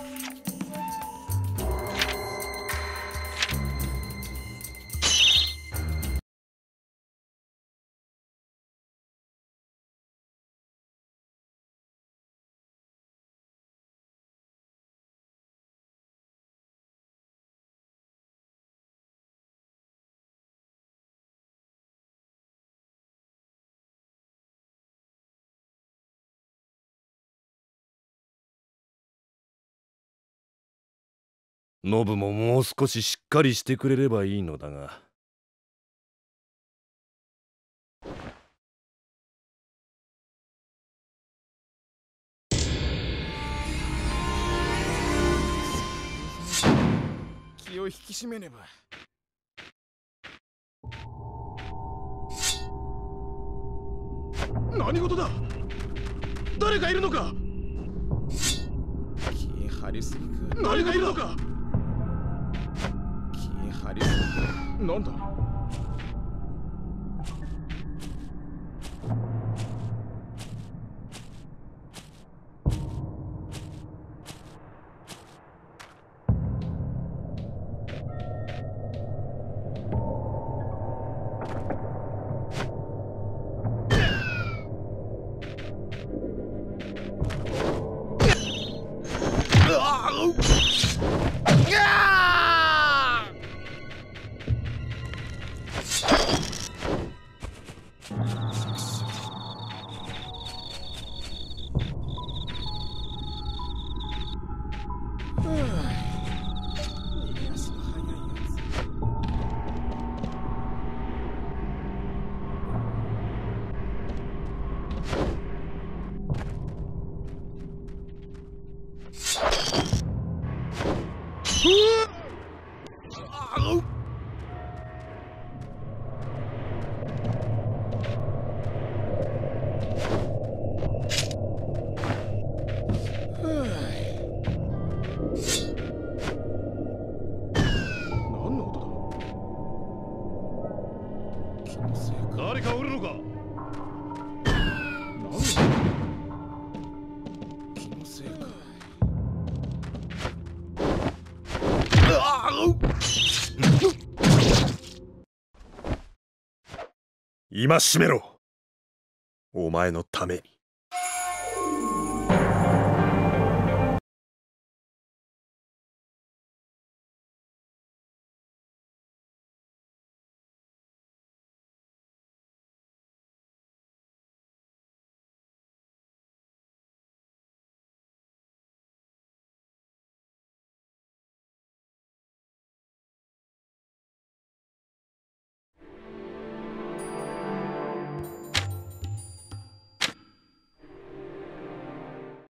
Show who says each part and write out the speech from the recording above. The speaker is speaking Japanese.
Speaker 1: ノブももう少ししっかりしてくれればいいのだが。
Speaker 2: 気を引き締めねば。何事だ。誰かいるのか。気張りすぎか。誰かいるのか。気張りすぎか。なんだ。
Speaker 1: 誰かおるのか。
Speaker 2: 気のせいか。
Speaker 1: 今しめろ。お前のために。